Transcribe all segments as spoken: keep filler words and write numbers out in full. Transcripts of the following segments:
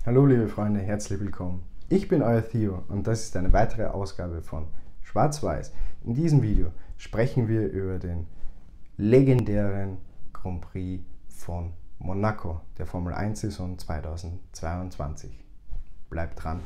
Hallo liebe Freunde, herzlich willkommen. Ich bin euer Theo und das ist eine weitere Ausgabe von Schwarz-Weiß. In diesem Video sprechen wir über den legendären Grand Prix von Monaco, der Formel eins Saison zweitausendzweiundzwanzig. Bleibt dran!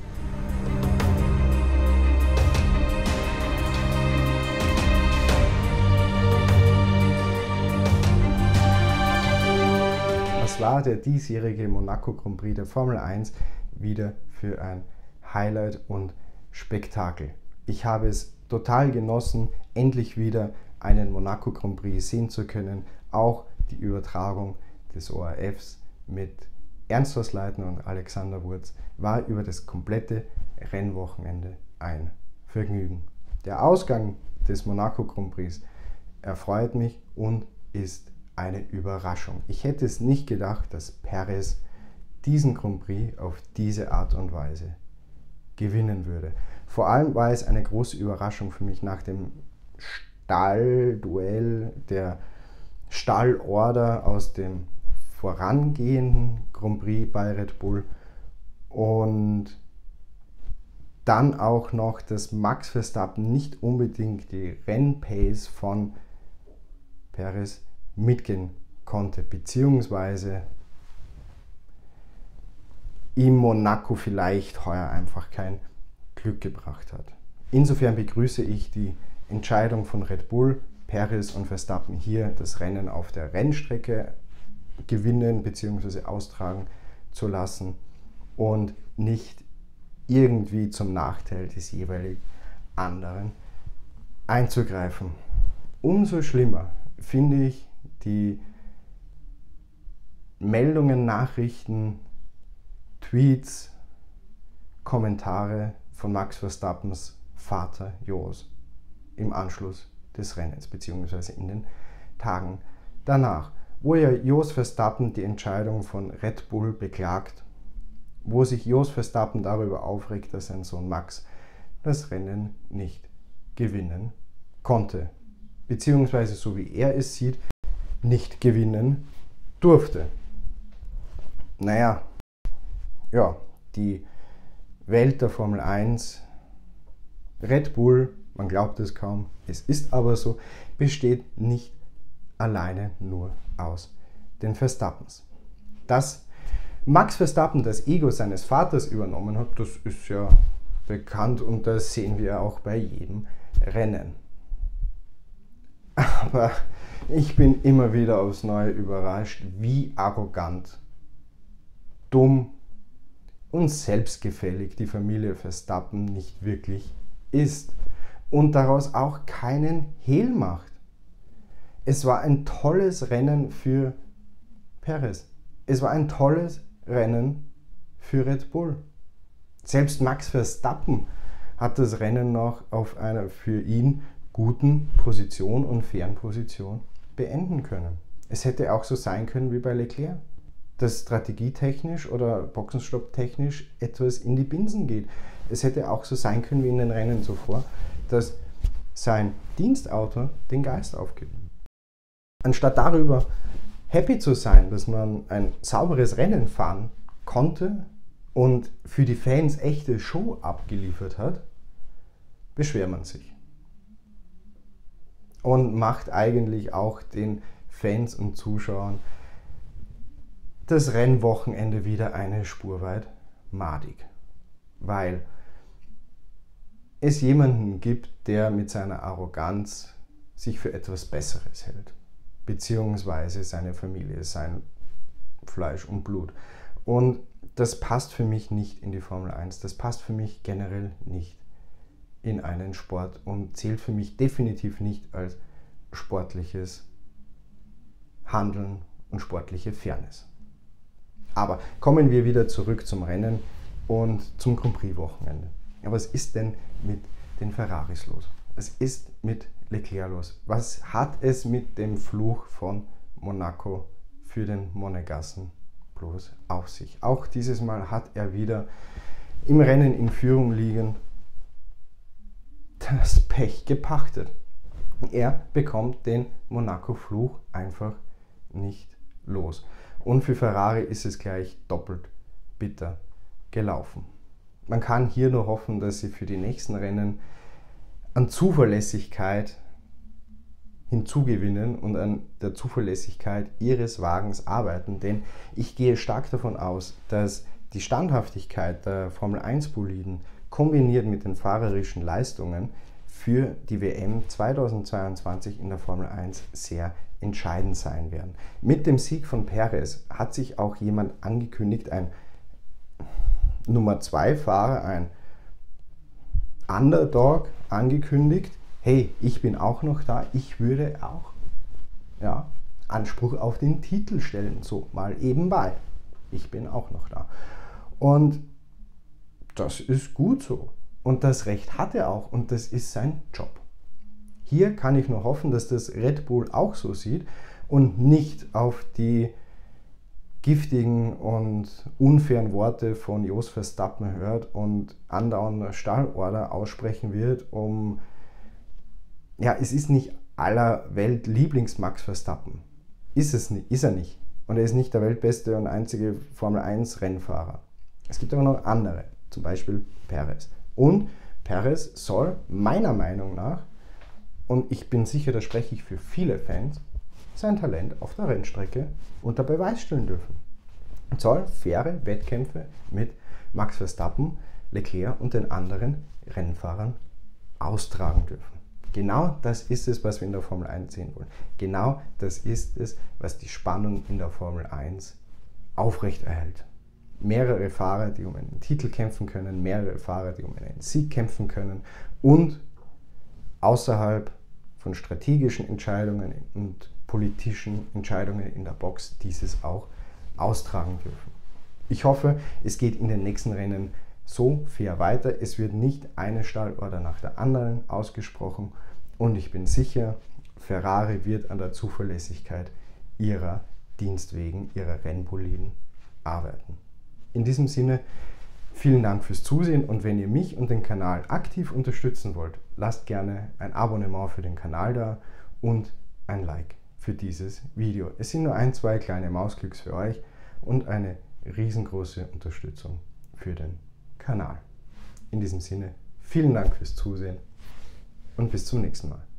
Was war der diesjährige Monaco Grand Prix der Formel eins wieder für ein Highlight und Spektakel? Ich habe es total genossen, endlich wieder einen Monaco Grand Prix sehen zu können. Auch die Übertragung des O R Fs mit Ernst Hausleitner und Alexander Wurz war über das komplette Rennwochenende ein Vergnügen. Der Ausgang des Monaco Grand Prix erfreut mich und ist eine Überraschung. Ich hätte es nicht gedacht, dass Perez diesen Grand Prix auf diese Art und Weise gewinnen würde. Vor allem war es eine große Überraschung für mich nach dem Stallduell, der Stallorder aus dem vorangehenden Grand Prix bei Red Bull und dann auch noch, dass Max Verstappen nicht unbedingt die Rennpace von Perez mitgehen konnte, beziehungsweise ihm Monaco vielleicht heuer einfach kein Glück gebracht hat. Insofern begrüße ich die Entscheidung von Red Bull, Perez und Verstappen hier das Rennen auf der Rennstrecke gewinnen bzw. austragen zu lassen und nicht irgendwie zum Nachteil des jeweils anderen einzugreifen. Umso schlimmer finde ich die Meldungen, Nachrichten, Tweets, Kommentare von Max Verstappens Vater Jos im Anschluss des Rennens bzw. in den Tagen danach, wo ja Jos Verstappen die Entscheidung von Red Bull beklagt, wo sich Jos Verstappen darüber aufregt, dass sein Sohn Max das Rennen nicht gewinnen konnte, beziehungsweise so wie er es sieht, nicht gewinnen durfte. Naja, ja, die Welt der Formel eins, Red Bull, man glaubt es kaum, es ist aber so, besteht nicht alleine nur aus den Verstappens. Dass Max Verstappen das Ego seines Vaters übernommen hat, das ist ja bekannt und das sehen wir auch bei jedem Rennen. Aber ich bin immer wieder aufs Neue überrascht, wie arrogant, dumm und selbstgefällig die Familie Verstappen nicht wirklich ist und daraus auch keinen Hehl macht. Es war ein tolles Rennen für Perez. Es war ein tolles Rennen für Red Bull. Selbst Max Verstappen hat das Rennen noch auf einer für ihn guten Position und fairen Position beenden können. Es hätte auch so sein können wie bei Leclerc, dass strategietechnisch oder Boxenstopptechnisch etwas in die Binsen geht. Es hätte auch so sein können wie in den Rennen zuvor, dass sein Dienstauto den Geist aufgibt. Anstatt darüber happy zu sein, dass man ein sauberes Rennen fahren konnte und für die Fans echte Show abgeliefert hat, beschwert man sich. Und macht eigentlich auch den Fans und Zuschauern das Rennwochenende wieder eine Spur weit madig. Weil es jemanden gibt, der mit seiner Arroganz sich für etwas Besseres hält. Beziehungsweise seine Familie, sein Fleisch und Blut. Und das passt für mich nicht in die Formel eins. Das passt für mich generell nicht in einen Sport und zählt für mich definitiv nicht als sportliches Handeln und sportliche Fairness. Aber kommen wir wieder zurück zum Rennen und zum Grand Prix-Wochenende. Ja, was ist denn mit den Ferraris los? Was ist mit Leclerc los? Was hat es mit dem Fluch von Monaco für den Monegassen bloß auf sich? Auch dieses Mal hat er wieder im Rennen in Führung liegend das Pech gepachtet. Er bekommt den Monaco-Fluch einfach nicht los. Und für Ferrari ist es gleich doppelt bitter, gelaufen. Man kann hier nur hoffen, dass sie für die nächsten Rennen an Zuverlässigkeit hinzugewinnen und an der Zuverlässigkeit ihres Wagens arbeiten, denn ich gehe stark davon aus, dass die Standhaftigkeit der Formel eins Boliden kombiniert mit den fahrerischen Leistungen für die W M zweitausendzweiundzwanzig in der Formel eins sehr entscheidend sein werden. Mit dem Sieg von Perez hat sich auch jemand angekündigt, ein Nummer zwei Fahrer, ein Underdog angekündigt, hey, ich bin auch noch da, ich würde auch ja, Anspruch auf den Titel stellen, so mal ebenbei. Ich bin auch noch da. Und das ist gut so. Und das Recht hat er auch und das ist sein Job. Hier kann ich nur hoffen, dass das Red Bull auch so sieht und nicht auf die giftigen und unfairen Worte von Jos Verstappen hört und andauernd Stallorder aussprechen wird, um, ja, es ist nicht aller Welt Lieblings-Max Verstappen. Ist es nicht, ist er nicht. Und er ist nicht der weltbeste und einzige Formel eins Rennfahrer. Es gibt aber noch andere, zum Beispiel Perez. Und Perez soll meiner Meinung nach, und ich bin sicher, da spreche ich für viele Fans, sein Talent auf der Rennstrecke unter Beweis stellen dürfen. Er soll faire Wettkämpfe mit Max Verstappen, Leclerc und den anderen Rennfahrern austragen dürfen. Genau das ist es, was wir in der Formel eins sehen wollen. Genau das ist es, was die Spannung in der Formel eins aufrechterhält. Mehrere Fahrer, die um einen Titel kämpfen können, mehrere Fahrer, die um einen Sieg kämpfen können und außerhalb von strategischen Entscheidungen und politischen Entscheidungen in der Box dieses auch austragen dürfen. Ich hoffe, es geht in den nächsten Rennen so fair weiter. Es wird nicht eine Stallorder nach der anderen ausgesprochen und ich bin sicher, Ferrari wird an der Zuverlässigkeit ihrer Dienstwegen, ihrer Rennboliden arbeiten. In diesem Sinne, vielen Dank fürs Zusehen und wenn ihr mich und den Kanal aktiv unterstützen wollt, lasst gerne ein Abonnement für den Kanal da und ein Like für dieses Video. Es sind nur ein, zwei kleine Mausklicks für euch und eine riesengroße Unterstützung für den Kanal. In diesem Sinne, vielen Dank fürs Zusehen und bis zum nächsten Mal.